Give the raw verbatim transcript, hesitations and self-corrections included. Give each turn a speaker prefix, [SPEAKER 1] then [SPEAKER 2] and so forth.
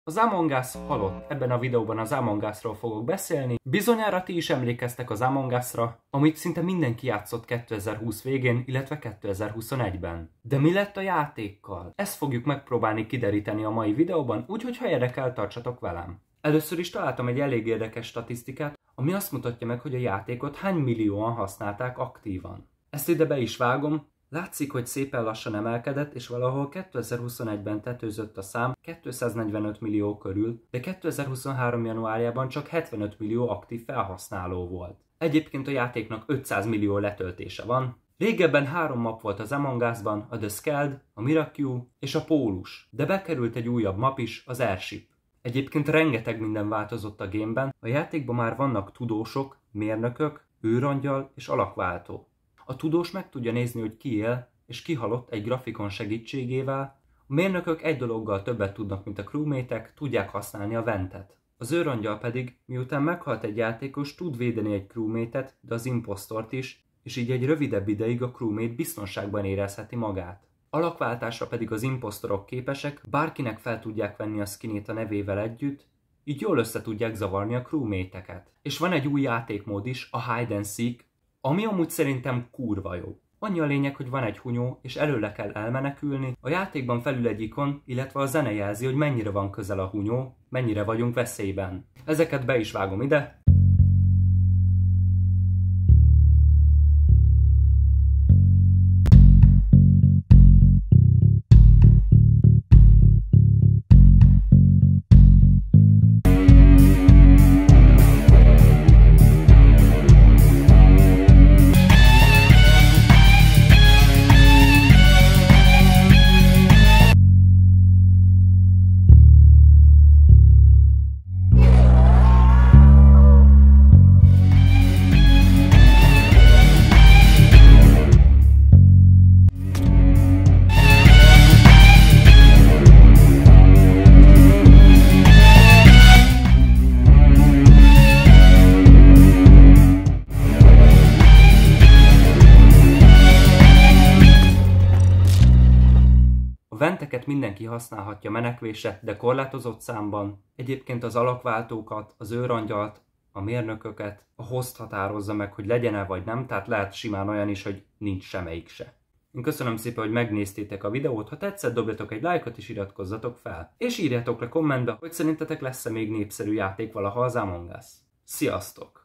[SPEAKER 1] Az Among Us halott. Ebben a videóban az Among Us-ról fogok beszélni. Bizonyára ti is emlékeztek az Among Us-ra, amit szinte mindenki játszott kétezer-húsz végén, illetve kétezer-huszonegyben. De mi lett a játékkal? Ezt fogjuk megpróbálni kideríteni a mai videóban, úgyhogy ha érdekel, tartsatok velem. Először is találtam egy elég érdekes statisztikát, ami azt mutatja meg, hogy a játékot hány millióan használták aktívan. Ezt ide be is vágom. Látszik, hogy szépen lassan emelkedett, és valahol kétezer-huszonegyben tetőzött a szám kétszáznegyvenöt millió körül, de kétezer-huszonhárom januárjában csak hetvenöt millió aktív felhasználó volt. Egyébként a játéknak ötszáz millió letöltése van. Régebben három map volt az Among Us-ban, a The Skeld, a Miracle és a Pólus, de bekerült egy újabb map is, az Airship. Egyébként rengeteg minden változott a gameben, a játékban már vannak tudósok, mérnökök, őrangyal és alakváltó. A tudós meg tudja nézni, hogy ki él és ki halott egy grafikon segítségével, a mérnökök egy dologgal többet tudnak, mint a crewmate-ek, tudják használni a ventet. Az őrangyal pedig, miután meghalt egy játékos, tud védeni egy crewmate-et, de az impostort is, és így egy rövidebb ideig a crewmate biztonságban érezheti magát. Alakváltásra pedig az impostorok képesek, bárkinek fel tudják venni a skinét a nevével együtt, így jól össze tudják zavarni a crewmate-eket. És van egy új játékmód is, a Hide and Seek, ami amúgy szerintem kurva jó. Annyi a lényeg, hogy van egy hunyó, és előle kell elmenekülni, a játékban felül egy ikon, illetve a zene jelzi, hogy mennyire van közel a hunyó, mennyire vagyunk veszélyben. Ezeket be is vágom ide. A venteket mindenki használhatja menekvésre, de korlátozott számban. Egyébként az alakváltókat, az őrangyalt, a mérnököket, a host határozza meg, hogy legyen-e vagy nem, tehát lehet simán olyan is, hogy nincs semmelyik se. Én köszönöm szépen, hogy megnéztétek a videót, ha tetszett, dobjatok egy lájkot és iratkozzatok fel. És írjátok le kommentbe, hogy szerintetek lesz-e még népszerű játék valaha az Among Us. Sziasztok!